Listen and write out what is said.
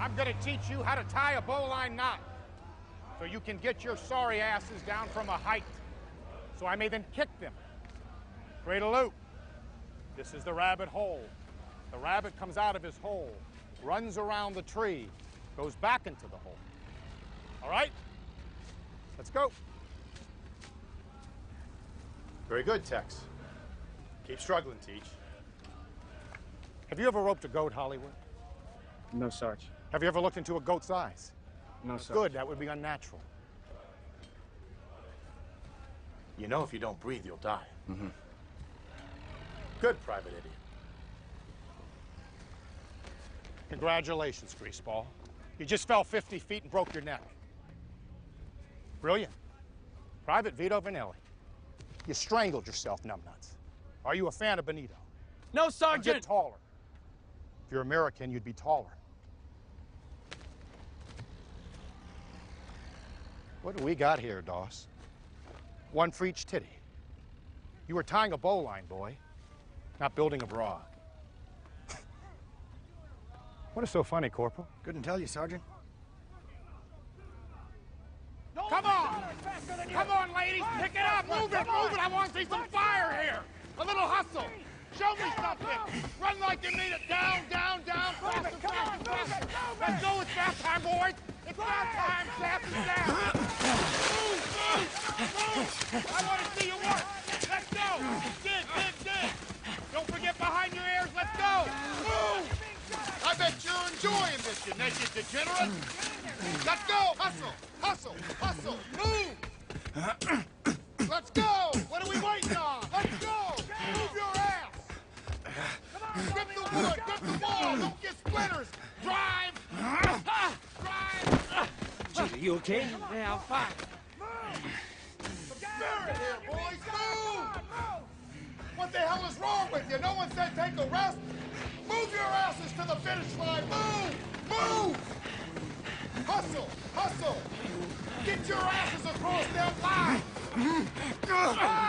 I'm gonna teach you how to tie a bowline knot so you can get your sorry asses down from a height, so I may then kick them. Create a loop. This is the rabbit hole. The rabbit comes out of his hole, runs around the tree, goes back into the hole. All right? Let's go. Very good, Tex. Keep struggling, Teach. Have you ever roped a goat, Hollywood? No, Sarge. Have you ever looked into a goat's eyes? No, Sarge. Good, that would be unnatural. You know if you don't breathe, you'll die. Mm-hmm. Good, Private Idiot. Congratulations, Greaseball. You just fell 50 feet and broke your neck. Brilliant. Private Vito Vanelli. You strangled yourself, numbnuts. Are you a fan of Benito? No, Sergeant! Get taller. If you're American, you'd be taller. What do we got here, Doss? One for each titty. You were tying a bowline, boy, not building a bra. What is so funny, Corporal? Couldn't tell you, Sergeant. Come on! Come on, ladies! Pick it up! Move it! Move it! I want to see some fire here! A little hustle! Show me something! Run like you mean it! Down, down, down! Faster, faster, faster! Let's go! It's bath time, boys! It's bath time! Staff is down! Move! Move! Move! I want to see you work! Let's go! Dig! Don't forget behind your ears! Let's go! Move! I bet you're enjoying this, you naked degenerate! Let's go! Hustle! Hustle! Hustle! Move! Let's go! What are we waiting on? Let's go! Move your ass! Grip the wood! Grip the wall! Don't get splinters! Drive! Drive! Gee, are you okay? Yeah, I'm fine. Spirit here, boys! Move! What the hell is wrong with you? No one said take a rest? Move your asses to the finish line! Move! Move! Hustle! Hustle! Get your asses across that line!